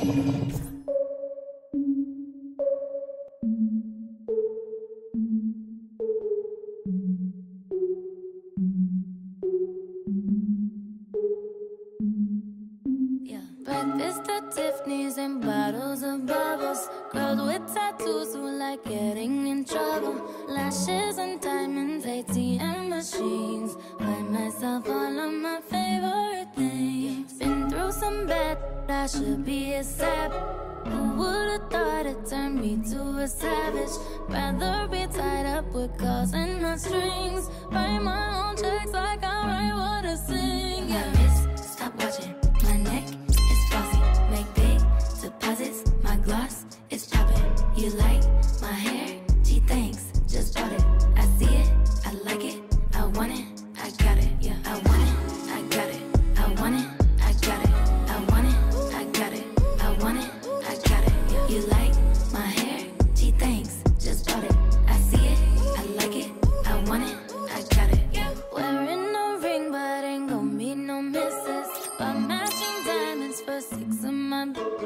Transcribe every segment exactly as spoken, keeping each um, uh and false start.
Breakfast at Tiffany's and bottles of bubbles. Girls with tattoos who like getting in trouble. Lashes and diamonds, A T M machines. Buy myself all of my favorite things. Been through some bad, I should be a sap. Who would've thought it turned me to a savage? Rather be tied up with calls and not strings. Write my own checks like I write what I sing. Yeah. My wrist, stop watching. My neck is flossy. Make big deposits. My gloss is popping. You like my hair? Gee, thanks. Just bought it. I see it. I like it. I want it. I got it. Yeah. I want it. I got it. I want it. I got it. I want it. I got it. I want it. I got it. Yeah. You like my hair? Gee, thanks. Just bought it. I see it. I like it. I want it. I got it. Yeah. Wearing no ring, but ain't gon' be no misses. But matching diamonds for six of my.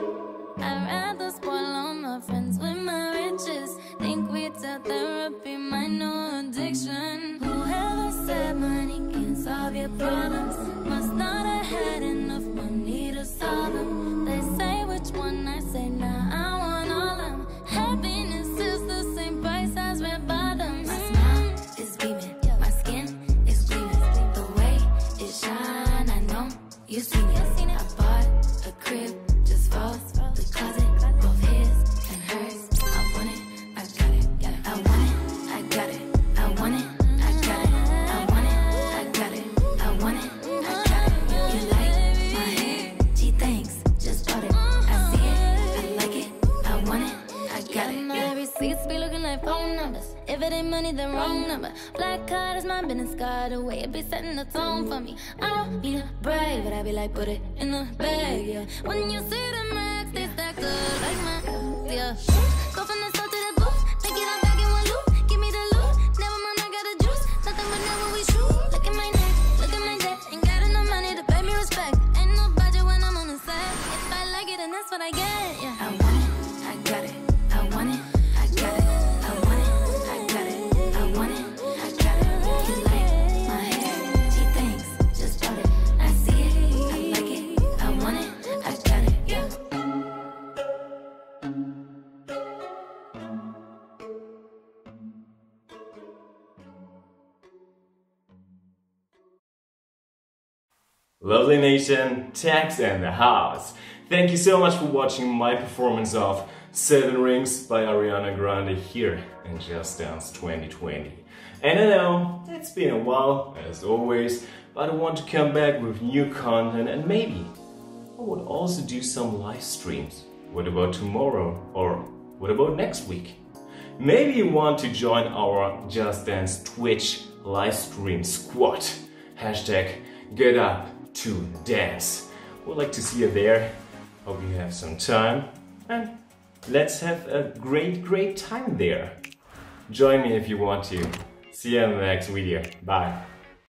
I'd rather spoil all my friends with my riches. Think retail therapy might know addiction. Whoever said money can solve your problems must not have had enough money to solve them. They say which one, I say nah, I want all of them. Happiness is the same price as red bottoms. My smile is beaming, my skin is gleaming. The way it shine, I know you've seen it. I bought a crib just for the closet, both his and hers. I want it, I got it, I want it, I got it, I want it, I got it, I want it, I got it, I want it, I got it. You like my hair? Gee, thanks, just bought it. I see it, I like it, I want it, I got it. My receipts be looking like phone numbers. If it ain't money, then wrong number. Black card is my business card, the way it be setting the tone for me. I don't need a brag, but I be like, put it in the bag, yeah. When you see the max, they stack up like my, yeah. Go from the south to the booth, make it all back in one loop. Give me the loot, never mind, I got the juice. Nothing but never we shoot. Look at my neck, look at my debt. Ain't got enough money to pay me respect. Ain't no budget when I'm on the set. If I like it, then that's what I get, yeah. I want it, I got it, I want it, I got it, I want it, I got it, I want it, I got it. You like my hair? Gee, thanks, just bought it. I see it, I like it, I want it, I got it, yeah. Lovely Nation, TEX and the house. Thank you so much for watching my performance of Seven Rings by Ariana Grande here in Just Dance twenty twenty. And I know it's been a while, as always, but I want to come back with new content and maybe I would also do some live streams. What about tomorrow? Or what about next week? Maybe you want to join our Just Dance Twitch live stream squad. Hashtag get up to dance. Would like to see you there. Hope you have some time and let's have a great, great time there. Join me if you want to. See you in the next video. Bye.